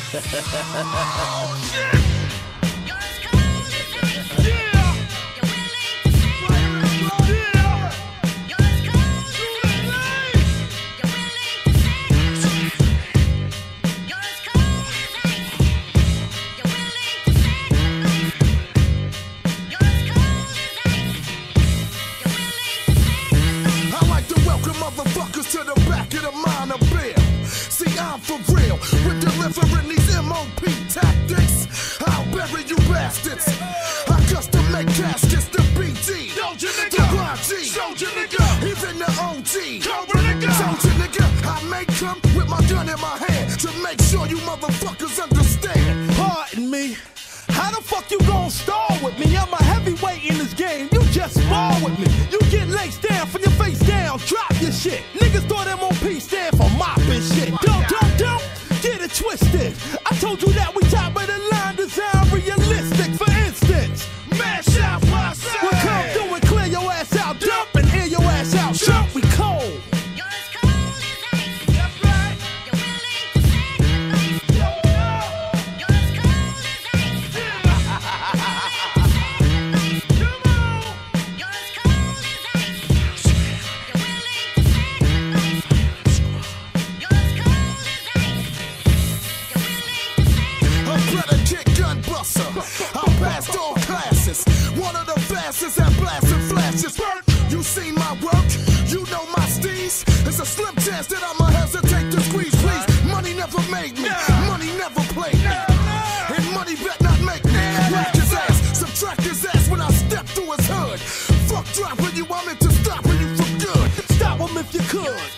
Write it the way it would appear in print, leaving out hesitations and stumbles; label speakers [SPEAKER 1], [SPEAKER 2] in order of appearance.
[SPEAKER 1] Oh, shit!
[SPEAKER 2] Motherfuckers to the back of the minor bill. See, I'm for real with delivering these MOP tactics. I'll bury you bastards. I custom make caskets, the BG, the YG, Soldier nigga, even the OG, Cobra nigga, Soldier nigga. I make come with my gun in my hand to make sure you motherfuckers understand.
[SPEAKER 3] Pardon me. How the fuck you gon' stall with me? I'm a heavyweight in this game. You just spar with me. You get laced down from your face down. Drop your shit. Niggas thought MOP stand for mopping shit. Don't get it twisted. I told you that we top of the line, design realistic. For instance,
[SPEAKER 1] mash out process.
[SPEAKER 3] We'll come through and clear your ass out. Dump and air your ass out. Jump, we cold.
[SPEAKER 2] I passed all classes, one of the fastest at blasting flashes. You seen my work, you know my steez. It's a slim chance that I'ma hesitate to squeeze, please. Money never made me, money never played me, and money bet not make me. Whack his ass, subtract his ass when I step through his hood. Fuck dropping you, I'm into stopping you for good.
[SPEAKER 3] Stop him if you could.